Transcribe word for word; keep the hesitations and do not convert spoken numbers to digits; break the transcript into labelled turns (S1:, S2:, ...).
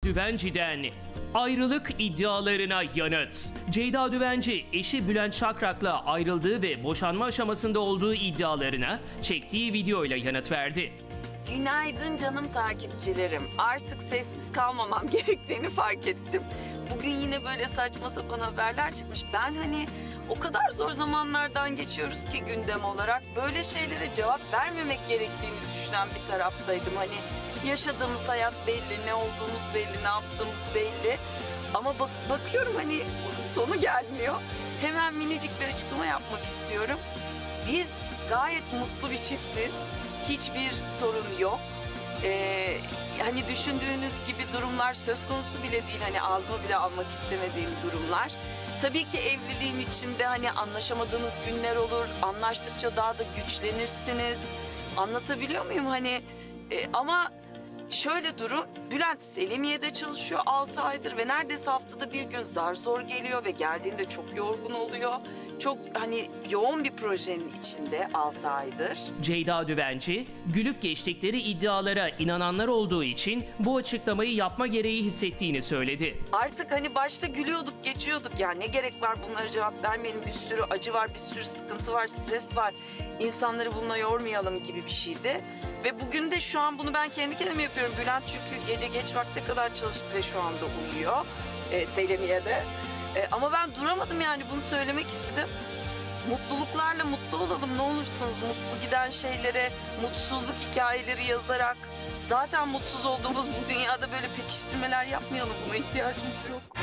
S1: Düvenci'den ayrılık iddialarına yanıt. Ceyda Düvenci, eşi Bülent Şakrak'la ayrıldığı ve boşanma aşamasında olduğu iddialarına çektiği videoyla yanıt verdi.
S2: Günaydın canım takipçilerim. Artık sessiz kalmamam gerektiğini fark ettim. Bugün yine böyle saçma sapan haberler çıkmış. Ben hani o kadar zor zamanlardan geçiyoruz ki gündem olarak böyle şeylere cevap vermemek gerektiğini düşünen bir taraftaydım. Hani yaşadığımız hayat belli, ne olduğumuz belli, ne yaptığımız belli. Ama bak bakıyorum hani sonu gelmiyor. Hemen minicik bir açıklama yapmak istiyorum. Biz gayet mutlu bir çiftiz. Hiçbir sorun yok. Ee, hani düşündüğünüz gibi durumlar söz konusu bile değil. Hani ağzıma bile almak istemediğim durumlar. Tabii ki evliliğin içinde hani anlaşamadığınız günler olur. Anlaştıkça daha da güçlenirsiniz. Anlatabiliyor muyum? Hani e, ama şöyle durum. Bülent Selimiye'de çalışıyor altı aydır ve neredeyse haftada bir gün zar zor geliyor ve geldiğinde çok yorgun oluyor. Çok hani yoğun bir projenin içinde altı aydır.
S1: Ceyda Düvenci, gülüp geçtikleri iddialara inananlar olduğu için bu açıklamayı yapma gereği hissettiğini söyledi.
S2: Artık hani başta gülüyorduk, geçiyorduk. Yani ne gerek var bunlara cevap vermeyelim. Bir sürü acı var, bir sürü sıkıntı var, stres var. İnsanları bununla yormayalım gibi bir şeydi. Ve bugün de şu an bunu ben kendi kendime yapıyorum. Bülent çünkü gece geç vakte kadar çalıştı ve şu anda uyuyor. E, Selimiye'de. E, ama ben duramadım yani bunu söylemek istedim. Mutluluklarla mutlu olalım ne olursunuz. Mutlu giden şeylere, mutsuzluk hikayeleri yazarak zaten mutsuz olduğumuz bu dünyada böyle pekiştirmeler yapmayalım. Buna ihtiyacımız yok.